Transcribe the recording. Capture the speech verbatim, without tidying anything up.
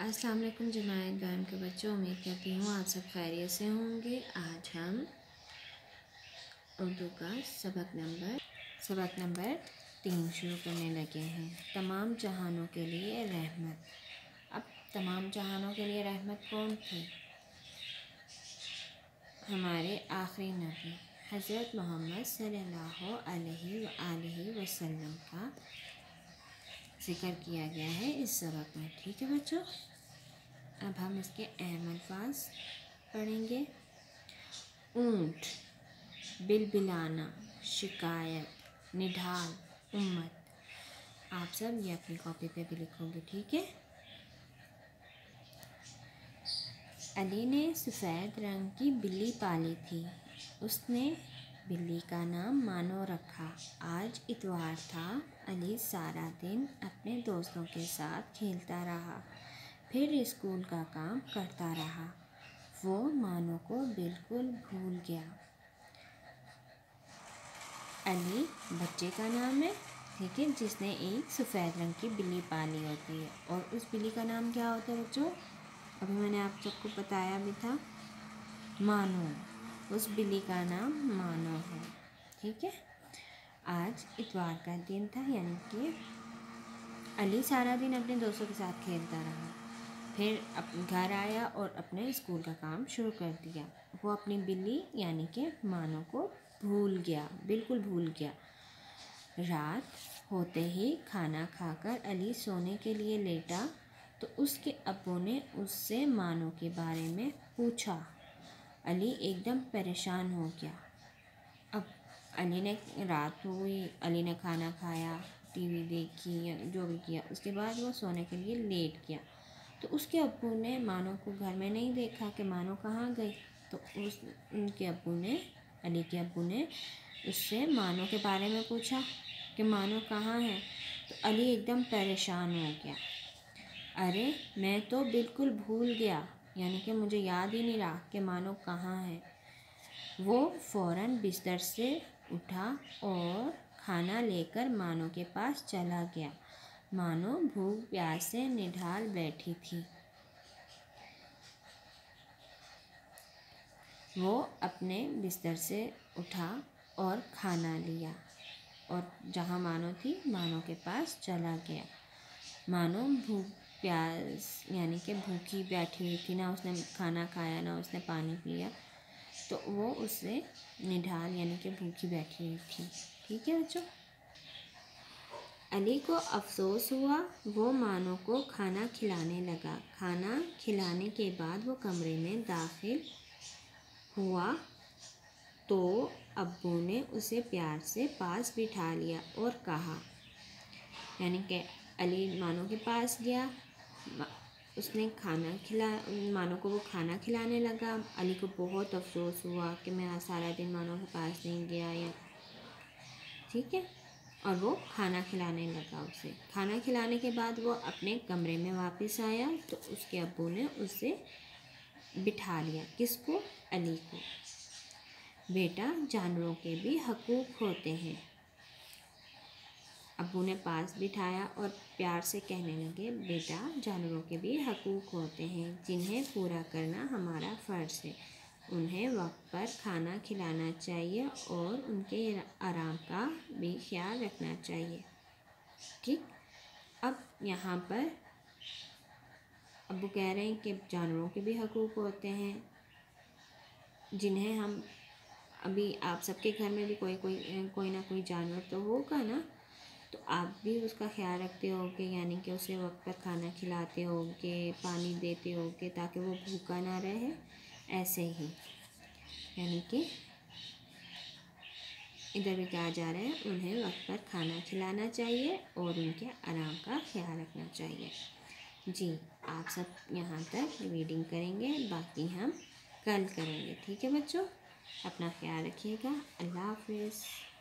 अस्सलाम वालेकुम जमात गायम के बच्चों, उम्मीद करती हूँ आप सब खैरियत से होंगे। आज हम उर्दू का सबक नंबर सबक नंबर तीन शुरू करने लगे हैं। तमाम जहानों के लिए रहमत। अब तमाम जहानों के लिए रहमत कौन थे? हमारे आखिरी नबी हज़रत मोहम्मद सल्लल्लाहु अलैहि वसल्लम का जिक्र किया गया है इस सबक में। ठीक है बच्चों, अब हम इसके अहम अल्फाज पढ़ेंगे। ऊँट, बिलबिलाना, शिकायत, निढाल, उम्मत। आप सब ये अपनी कॉपी पे भी लिखोगे, ठीक है। अली ने सफ़ेद रंग की बिल्ली पाली थी। उसने बिल्ली का नाम मानो रखा। आज इतवार था। अली सारा दिन अपने दोस्तों के साथ खेलता रहा, फिर स्कूल का काम करता रहा। वो मानो को बिल्कुल भूल गया। अली बच्चे का नाम है, ठीक है, जिसने एक सफ़ेद रंग की बिल्ली पाली होती है। और उस बिल्ली का नाम क्या होता है बच्चों? अभी मैंने आप सबको बताया भी था, मानो। उस बिल्ली का नाम मानो है, ठीक है। आज इतवार का दिन था, यानी कि अली सारा दिन अपने दोस्तों के साथ खेलता रहा, फिर अपने घर आया और अपने स्कूल का काम शुरू कर दिया। वो अपनी बिल्ली यानी कि मानो को भूल गया, बिल्कुल भूल गया। रात होते ही खाना खाकर अली सोने के लिए लेटा तो उसके अब्बू ने उससे मानो के बारे में पूछा। अली एकदम परेशान हो गया। अब अली ने रात हुई, अली ने खाना खाया, टीवी देखी या जो भी किया, उसके बाद वो सोने के लिए लेट गया। तो उसके अब्बू ने मानो को घर में नहीं देखा कि मानो कहाँ गई। तो उस उनके अब्बू ने अली के अब्बू ने उससे मानो के बारे में पूछा कि मानो कहाँ है। तो अली एकदम परेशान हो गया। अरे मैं तो बिल्कुल भूल गया, यानी कि मुझे याद ही नहीं रहा कि मानो कहाँ है। वो फ़ौरन बिस्तर से उठा और खाना लेकर मानो के पास चला गया। मानो भूख प्यास से निढाल बैठी थी। वो अपने बिस्तर से उठा और खाना लिया और जहाँ मानो थी मानो के पास चला गया। मानो भूख प्यास यानी कि भूखी बैठी हुई थी, ना उसने खाना खाया ना उसने पानी पिया, तो वो उससे निढाल यानी कि भूखी बैठी हुई थी। ठीक है बच्चों। अली को अफसोस हुआ। वो मानो को खाना खिलाने लगा। खाना खिलाने के बाद वो कमरे में दाखिल हुआ तो अब्बू ने उसे प्यार से पास बिठा लिया और कहा, यानी कि अली मानो के पास गया, उसने खाना खिला मानो को वो खाना खिलाने लगा। अली को बहुत अफसोस हुआ कि मैं आज सारा दिन मानो के पास नहीं गया, या ठीक है। और वो खाना खिलाने लगा उसे। खाना खिलाने के बाद वो अपने कमरे में वापस आया तो उसके अब्बू ने उसे बिठा लिया। किसको? अली को। बेटा, जानवरों के भी हकूक़ होते हैं। अब्बू ने पास बिठाया और प्यार से कहने लगे, बेटा, जानवरों के भी हकूक़ होते हैं जिन्हें पूरा करना हमारा फ़र्ज़ है। उन्हें वक्त पर खाना खिलाना चाहिए और उनके आराम का भी ख्याल रखना चाहिए, ठीक। अब यहाँ पर अब्बू कह रहे हैं कि जानवरों के भी हकूक़ होते हैं जिन्हें हम, अभी आप सबके घर में भी कोई कोई कोई ना कोई जानवर तो होगा ना, तो आप भी उसका ख्याल रखते होगे, यानी कि उसे वक्त पर खाना खिलाते होगे, पानी देते होगे ताकि वो भूखा ना रहे। ऐसे ही यानी कि इधर भी कहा जा रहा है, उन्हें वक्त पर खाना खिलाना चाहिए और उनके आराम का ख्याल रखना चाहिए। जी, आप सब यहाँ तक रीडिंग करेंगे, बाकी हम कल करेंगे, ठीक है बच्चों। अपना ख्याल रखिएगा। अल्लाह हाफ़िज़।